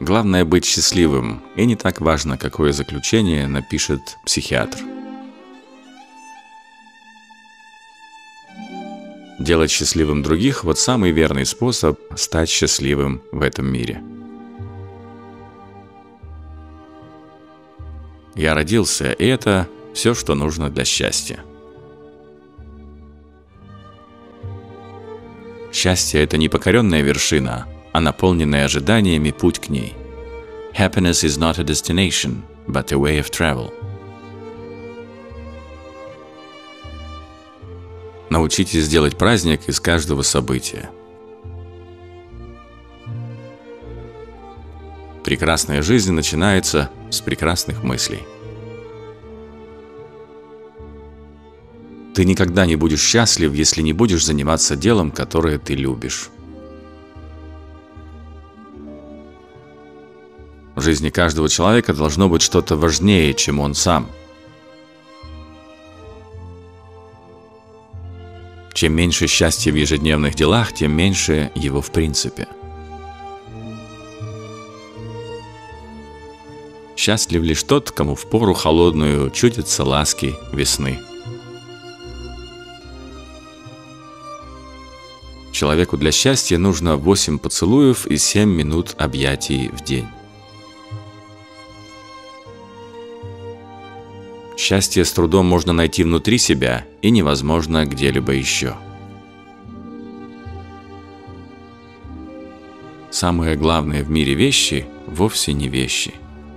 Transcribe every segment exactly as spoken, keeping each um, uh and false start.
Главное быть счастливым, и не так важно, какое заключение напишет психиатр. Делать счастливым других – вот самый верный способ стать счастливым в этом мире. Я родился, и это все, что нужно для счастья. Счастье – это не покоренная вершина, а наполненный ожиданиями путь к ней. Happiness is not a destination, but a way of travel. Научитесь делать праздник из каждого события. Прекрасная жизнь начинается с прекрасных мыслей. Ты никогда не будешь счастлив, если не будешь заниматься делом, которое ты любишь. В жизни каждого человека должно быть что-то важнее, чем он сам. Чем меньше счастья в ежедневных делах, тем меньше его в принципе. Счастлив лишь тот, кому в пору холодную чудятся ласки весны. Человеку для счастья нужно восемь поцелуев и семь минут объятий в день. Счастье с трудом можно найти внутри себя и невозможно где-либо еще. Самые главные в мире вещи вовсе не вещи.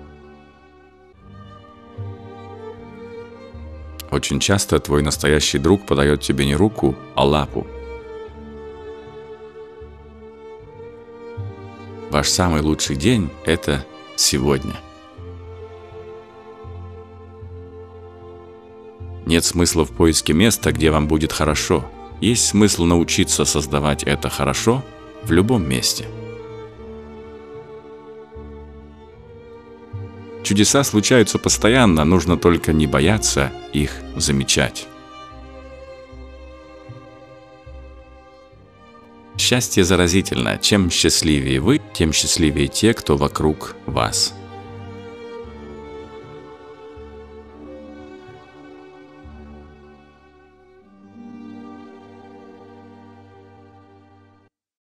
Очень часто твой настоящий друг подает тебе не руку, а лапу. Ваш самый лучший день – это сегодня. Нет смысла в поиске места, где вам будет хорошо. Есть смысл научиться создавать это хорошо в любом месте. Чудеса случаются постоянно, нужно только не бояться их замечать. Счастье заразительно. Чем счастливее вы, тем счастливее те, кто вокруг вас.